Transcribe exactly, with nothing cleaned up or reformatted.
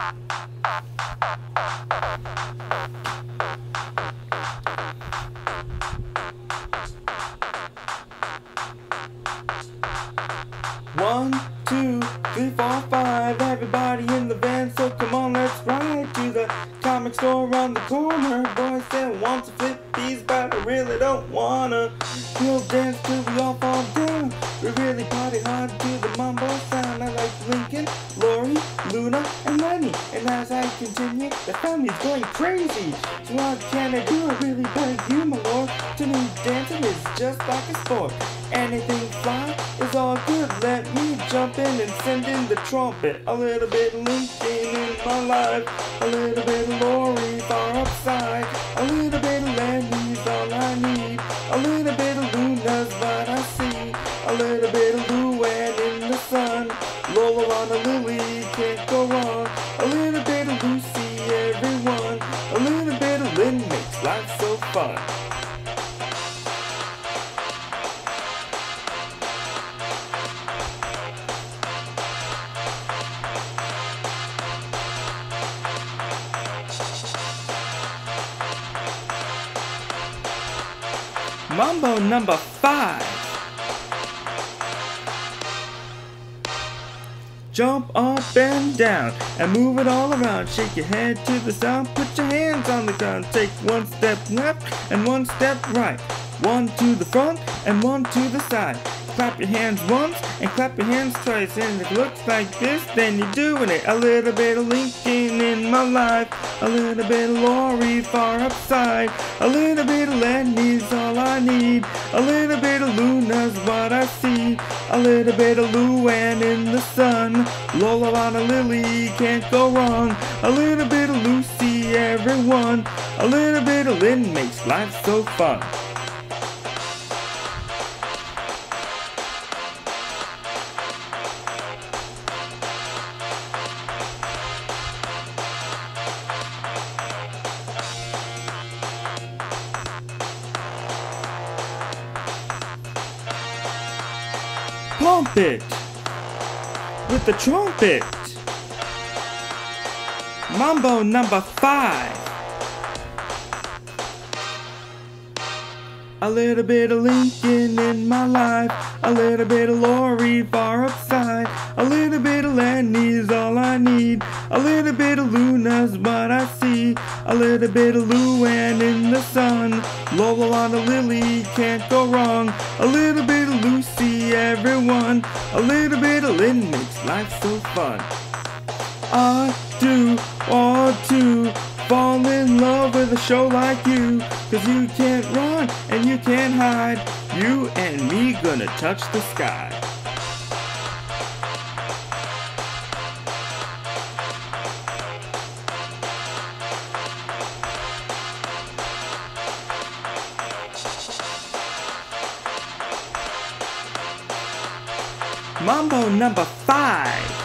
One, two, three, four, five. Everybody in the van, so come on, let's ride to the comic store around the corner. Boys said want to flip these, but I really don't wanna. We'll dance till we all fall down. We really party hard to the Mambo sound. I like Lincoln, Lori, Luna, and Lenny. And as I continue, the family's going crazy. So what can I do? I really beg you, my lord. To me, dancing is just like a sport. Anything fly is all good. Let me jump in and send in the trumpet. A little bit of Lincoln in my life. A little bit of Lori far upside. A little bit of Lenny's all I need. A little bit of Luna's what I see. A little bit of Luann in the sun. Lola on a lily, can't go wrong. A little bit of Lucy, everyone. A little bit of Lynn makes life so fun. Mambo number five. Jump up and down and move it all around. Shake your head to the sound, put your hands on the ground. Take one step left and one step right. One to the front and one to the side. Clap your hands once and clap your hands twice. And if it looks like this, then you're doing it. A little bit of Lincoln in my life. A little bit of Lori far upside. A little bit of Lenny's all I need. A little bit of Luna's what I see. A little bit of Luann in the sun. Lola on a lily, can't go wrong. A little bit of Lucy, everyone. A little bit of Lynn makes life so fun. Pump it with the trumpet. Mambo number five. A little bit of Lincoln in my life. A little bit of Lori far upside. A little bit of Lenny's all I need. A little bit of Luna's what I see. A little bit of Luann in the sun. Lola on a lily, can't go wrong. A little bit of Lucy, everyone. A little bit of Lynn makes life so fun. I do want to fall in love with a show like you. Cause you can't run and you can't hide. You and me gonna touch the sky. Mambo number five.